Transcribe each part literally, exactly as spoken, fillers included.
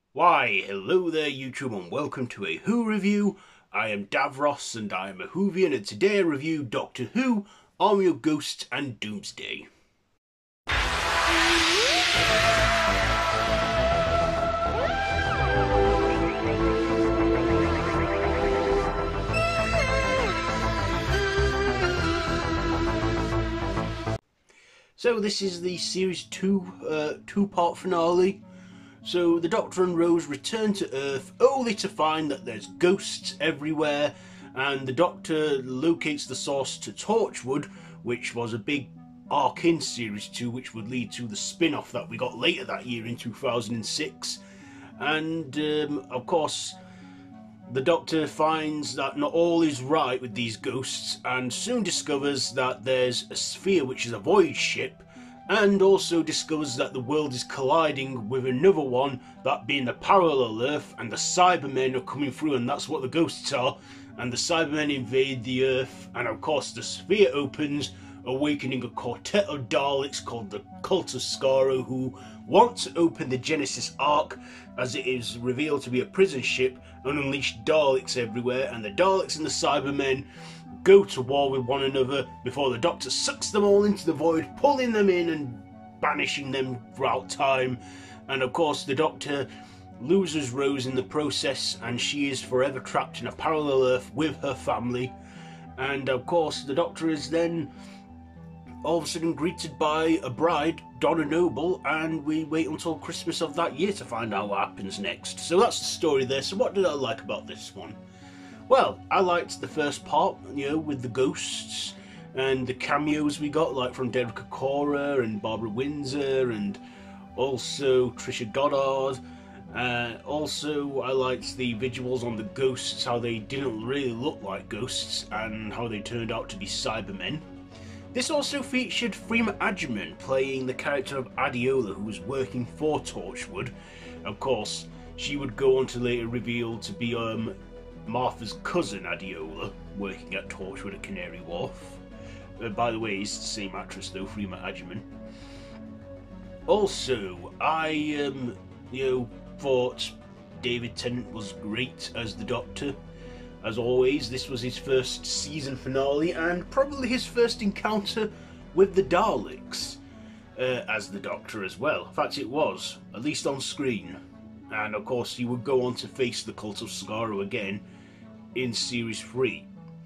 Why, hello there YouTube and welcome to a Who review. I am Davros and I am a Whovian, and today I review Doctor Who, Army of Ghosts and Doomsday. So this is the series two, uh, two-part finale. So the Doctor and Rose return to Earth only to find that there's ghosts everywhere, and the Doctor locates the source to Torchwood, which was a big arc in series two, which would lead to the spin-off that we got later that year in two thousand six. And um, of course the Doctor finds that not all is right with these ghosts, and soon discovers that there's a sphere which is a void ship, and also discovers that the world is colliding with another one, that being the parallel Earth, and the Cybermen are coming through, and that's what the ghosts are, and the Cybermen invade the Earth, and of course the sphere opens, awakening a quartet of Daleks called the Cult of Skaro, who want to open the Genesis Ark, as it is revealed to be a prison ship, and unleash Daleks everywhere, and the Daleks and the Cybermen go to war with one another before the Doctor sucks them all into the void, pulling them in and banishing them throughout time. And of course the Doctor loses Rose in the process, and she is forever trapped in a parallel Earth with her family. And of course the Doctor is then all of a sudden greeted by a bride, Donna Noble, and we wait until Christmas of that year to find out what happens next. So that's the story there. So what did I like about this one? Well, I liked the first part, you know, with the ghosts and the cameos we got, like from Derek Cora and Barbara Windsor, and also Trisha Goddard. Uh, also, I liked the visuals on the ghosts, how they didn't really look like ghosts, and how they turned out to be Cybermen. This also featured Freema Agyeman playing the character of Adiola, who was working for Torchwood. Of course, she would go on to later reveal to be um, Martha's cousin Adiola, working at Torchwood at Canary Wharf. Uh, by the way, it's the same actress though, Freema Agyeman. Also, I um, you know, thought David Tennant was great as the Doctor. As always, this was his first season finale, and probably his first encounter with the Daleks uh, as the Doctor as well. In fact, it was, at least on screen. And of course, he would go on to face the Cult of Skaro again in Series three.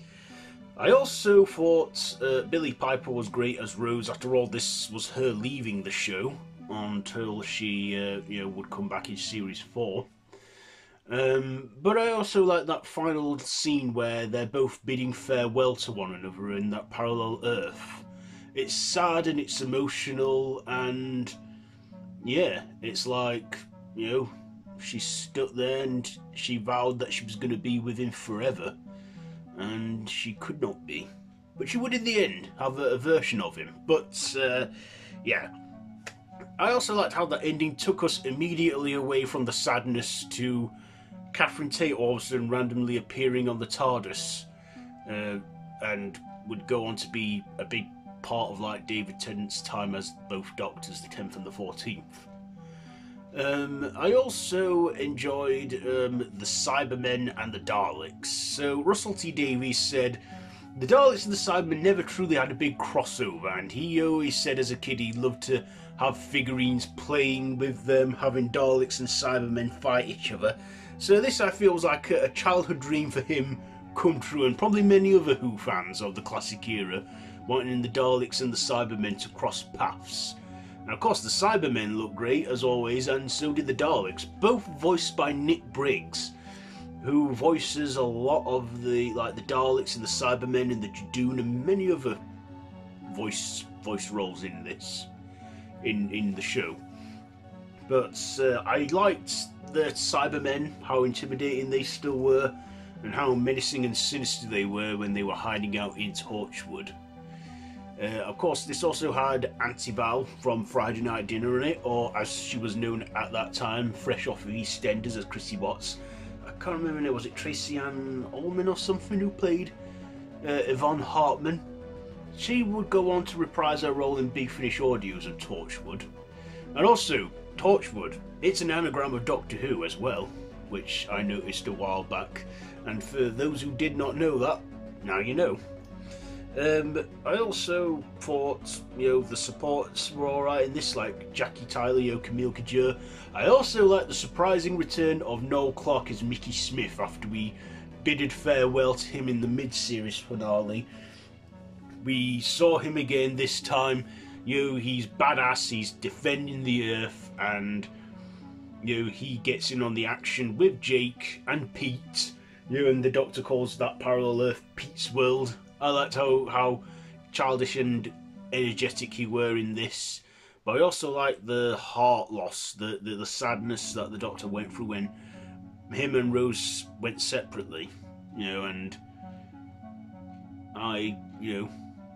I also thought uh, Billie Piper was great as Rose. After all, this was her leaving the show until she uh, you know, would come back in Series four. Um, but I also like that final scene where they're both bidding farewell to one another in that parallel Earth. It's sad and it's emotional, and yeah, it's like, you know, she stuck there and she vowed that she was going to be with him forever, and she could not be. But she would in the end have a, a version of him. But uh, yeah, I also liked how that ending took us immediately away from the sadness to Catherine Tate all of a sudden randomly appearing on the TARDIS, uh, and would go on to be a big part of like David Tennant's time as both Doctors, the tenth and the fourteenth. Um, I also enjoyed um, the Cybermen and the Daleks. So Russell T Davies said, the Daleks and the Cybermen never truly had a big crossover, and he always said as a kid he loved to have figurines playing with them, having Daleks and Cybermen fight each other. So this, I feel, was like a childhood dream for him come true, and probably many other Who fans of the classic era, wanting the Daleks and the Cybermen to cross paths. And of course the Cybermen look great as always, and so did the Daleks, both voiced by Nick Briggs, who voices a lot of the like the Daleks and the Cybermen and the Judoon and many other voice voice roles in this in in the show. But uh, I liked the Cybermen, how intimidating they still were, and how menacing and sinister they were when they were hiding out in Torchwood. Uh, of course, this also had Auntie Val from Friday Night Dinner in it, or as she was known at that time, fresh off of EastEnders as Chrissy Watts. I can't remember her name, was it Tracy Ann Ullman or something who played uh, Yvonne Hartman? She would go on to reprise her role in Big Finish Audios of Torchwood. And also, Torchwood. It's an anagram of Doctor Who as well, which I noticed a while back. And for those who did not know that, now you know. Um, I also thought, you know, the supports were alright in this, like Jackie Tyler, you know, Camille Kajur. I also like the surprising return of Noel Clarke as Mickey Smith after we bidded farewell to him in the mid-series finale. We saw him again this time. You know, he's badass, he's defending the Earth, and you know, he gets in on the action with Jake and Pete. You know, and the Doctor calls that parallel Earth Pete's world. I liked how, how childish and energetic he were in this. But I also like the heart loss, the, the, the sadness that the Doctor went through when him and Rose went separately. You know, and I, you know,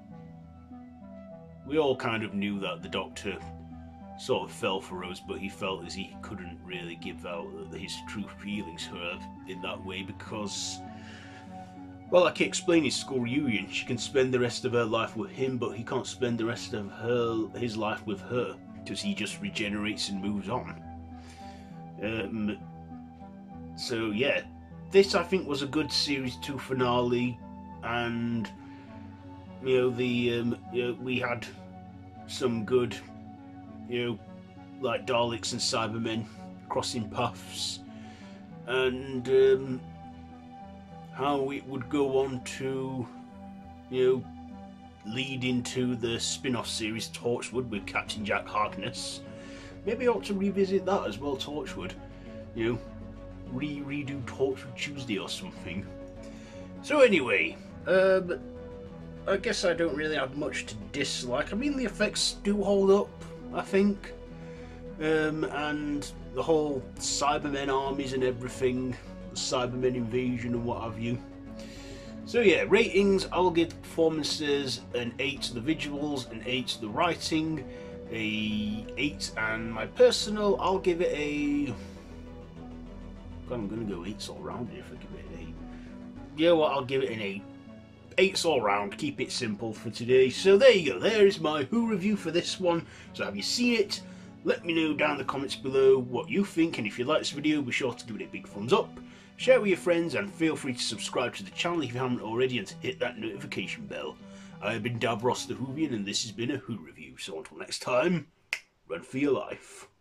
we all kind of knew that the Doctor sort of fell for Rose, but he felt as he couldn't really give out his true feelings for her in that way because, well, like he explained in school reunion, she can spend the rest of her life with him, but he can't spend the rest of her his life with her because he just regenerates and moves on. Um, so yeah, this I think was a good series two finale, and you know the um, you know, we had some good, you know, like Daleks and Cybermen crossing paths, and um, how it would go on to, you know, lead into the spin-off series Torchwood with Captain Jack Harkness. Maybe I ought to revisit that as well, Torchwood. You know, re redo Torchwood Tuesday or something. So anyway, um, I guess I don't really have much to dislike. I mean, the effects do hold up, I think. Um, and the whole Cybermen armies and everything, the Cybermen invasion and what have you. So yeah, ratings, I'll give performances an eight to the visuals, an eight to the writing, a eight, and my personal, I'll give it a... God, I'm going to go eights all round if I give it an eight. You know what, I'll give it an eight. Eights all round, keep it simple for today. So there you go, there is my Who review for this one. So have you seen it? Let me know down in the comments below what you think, and if you like this video, be sure to give it a big thumbs up, share it with your friends, and feel free to subscribe to the channel if you haven't already, and to hit that notification bell. I have been Davros the Whovian, and this has been a Who review. So until next time, run for your life.